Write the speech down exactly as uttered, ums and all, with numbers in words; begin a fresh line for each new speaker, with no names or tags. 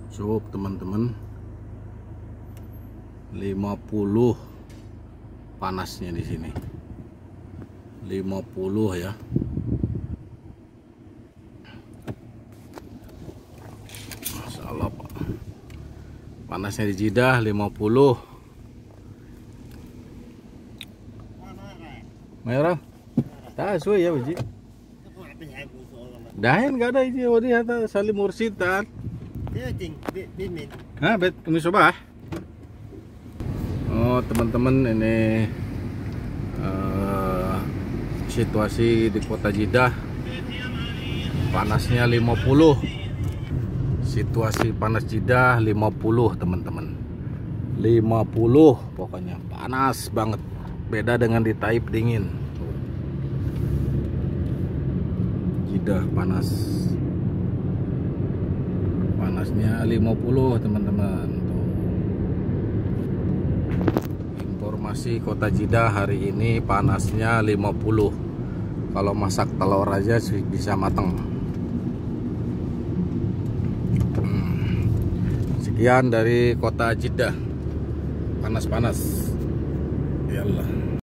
Cukup teman-teman, lima puluh panasnya di sini. lima puluh ya. Masya Allah, Pak. Panasnya di Jeddah lima puluh. Merah. Tak sesuai ya, Uji. Dahin gak ada ini, wadi hata Salim Mursid tar. Hah, bet kami coba. Oh, teman-teman, ini uh, situasi di kota Jeddah. Panasnya lima puluh. Situasi panas Jeddah lima puluh, teman-teman. lima puluh pokoknya. Panas banget. Beda dengan di Taif dingin. Jeddah panas. Panasnya lima puluh, teman-teman. Informasi kota Jeddah hari ini panasnya lima puluh. Kalau masak telur aja bisa mateng. Hmm. Sekian dari kota Jeddah. Panas-panas. Ya Allah.